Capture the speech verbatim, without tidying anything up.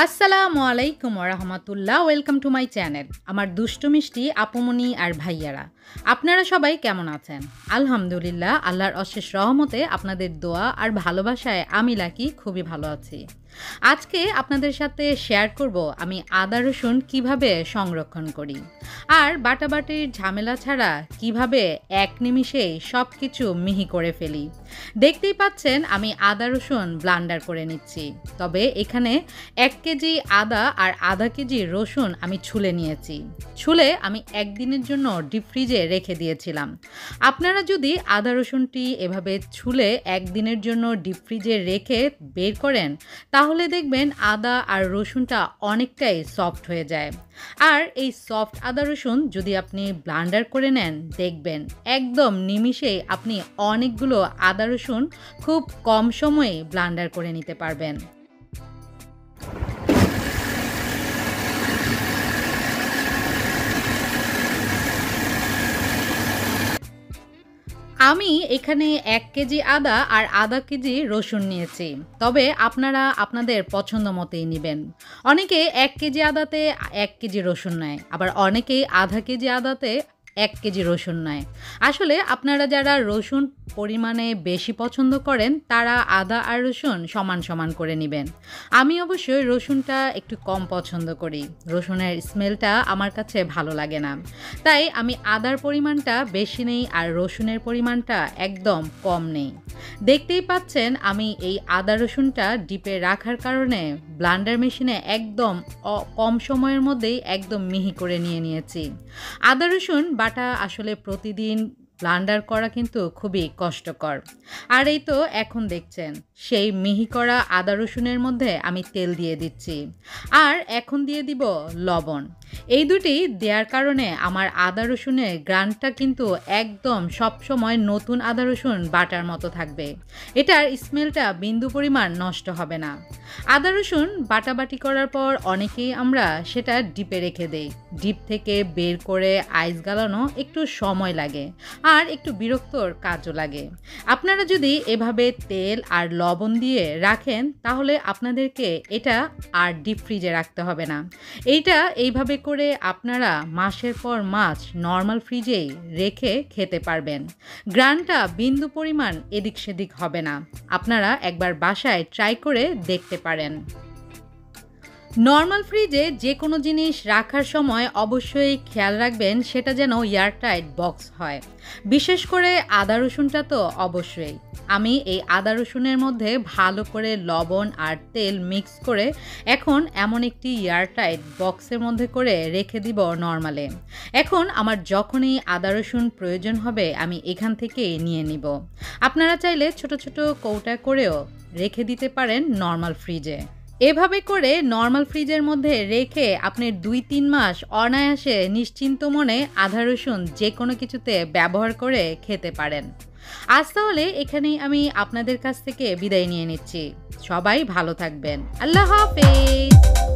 আসসালামু আলাইকুম ওয়া রাহমাতুল্লাহ। Welcome to my channel. আমার দুষ্টু মিষ্টি আপুমনি আর ভাইয়ারা, আপনারা সবাই কেমন আছেন? আলহামদুলিল্লাহ, আল্লাহর অশেষ রহমতে আপনাদের দোয়া আর ভালোবাসায় আমি লাকি খুবই ভালো আছি। আজকে আপনাদের সাথে শেয়ার করব আমি আদা রসুন কিভাবে সংরক্ষণ করি আর বাটাবাটির ঝামেলা ছাড়া কিভাবে এক নিমিষেই সব কিছু মিহি করে ফেলি। দেখতেই পাচ্ছেন আমি আদা রসুন ব্লান্ডার করে নিচ্ছি। তবে এখানে এক কেজি আদা আর আধা কেজি রসুন আমি ছুলে নিয়েছি। ছুলে আমি একদিনের জন্য ডিপ ফ্রিজে রেখে দিয়েছিলাম। আপনারা যদি আদা রসুনটি এভাবে ছুলে একদিনের জন্য ডিপ ফ্রিজে রেখে বের করেন তাহলে দেখবেন আদা আর রসুনটা অনেকটাই সফট হয়ে যায়। আর এই সফট আদা রসুন যদি আপনি ব্লান্ডার করে নেন দেখবেন একদম নিমিষেই আপনি অনেকগুলো আদা রসুন খুব কম সময়ে ব্লান্ডার করে নিতে পারবেন। আমি এখানে এক কেজি আদা আর আধা কেজি রসুন নিয়েছি। তবে আপনারা আপনাদের পছন্দ মতোই নেবেন। অনেকে এক কেজি আদাতে এক কেজি রসুন নেয়, আবার অনেকেই আধা কেজি আদাতে এক কেজি রসুন নেয়। আসলে আপনারা যারা রসুন পরিমাণে বেশি পছন্দ করেন তারা আদা আর রসুন সমান সমান করে নেবেন। আমি অবশ্যই রসুনটা একটু কম পছন্দ করি, রসুনের স্মেলটা আমার কাছে ভালো লাগে না। তাই আমি আদার পরিমাণটা বেশি নেই আর রসুনের পরিমাণটা একদম কম নেই। দেখতেই পাচ্ছেন আমি এই আদা রসুনটা ডিপে রাখার কারণে ব্লান্ডার মেশিনে একদম কম সময়ের মধ্যেই একদম মিহি করে নিয়ে নিয়েছি। আদা রসুন বাটা আসলে প্রতিদিন ব্লান্ডার করা কিন্তু খুবই কষ্টকর। আর এই তো এখন দেখছেন সেই মিহি করা আদা রসুনের মধ্যে আমি তেল দিয়ে দিচ্ছি আর এখন দিয়ে দিব লবণ। এই দুটি দেওয়ার কারণে আমার আদা রসুনের গ্রানটা কিন্তু একদম সব সময় নতুন আদা রসুন বাটার মতো থাকবে। এটার স্মেলটা বিন্দু পরিমাণ নষ্ট হবে না। আদা রসুন বাটাবাটি করার পর অনেকেই আমরা সেটা ডিপে রেখে দেই। ডিপ থেকে বের করে আইস গালানো একটু সময় লাগে আর একটু বিরক্তর কাজও লাগে। আপনারা যদি এভাবে তেল আর লবণ দিয়ে রাখেন তাহলে আপনাদেরকে এটা আর ডিপ ফ্রিজে রাখতে হবে না। এইটা এইভাবে করে আপনারা মাসের পর মাস নর্মাল ফ্রিজেই রেখে খেতে পারবেন। গ্রানটা বিন্দু পরিমাণ এদিক সেদিক হবে না। আপনারা একবার বাসায় ট্রাই করে দেখতে পারেন। নর্মাল ফ্রিজে যে কোনো জিনিস রাখার সময় অবশ্যই খেয়াল রাখবেন সেটা যেন এয়ারটাইট বক্স হয়। বিশেষ করে আদা রসুনটা তো অবশ্যই। আমি এই আদা রসুনের মধ্যে ভালো করে লবণ আর তেল মিক্স করে এখন এমন একটি এয়ারটাইট বক্সের মধ্যে করে রেখে দিব নর্মালে। এখন আমার যখনই আদা রসুন প্রয়োজন হবে আমি এখান থেকে নিয়ে নিব। আপনারা চাইলে ছোট ছোট কৌটা করেও রেখে দিতে পারেন নর্মাল ফ্রিজে। এভাবে করে নর্মাল ফ্রিজের মধ্যে রেখে আপনি দুই তিন মাস অনায়াসে নিশ্চিন্ত মনে আদা রসুন যে কোনো কিছুতে ব্যবহার করে খেতে পারেন। আজ তাহলে এখানেই আমি আপনাদের কাছ থেকে বিদায় নিয়ে নিচ্ছি। সবাই ভালো থাকবেন। আল্লাহ হাফেজ।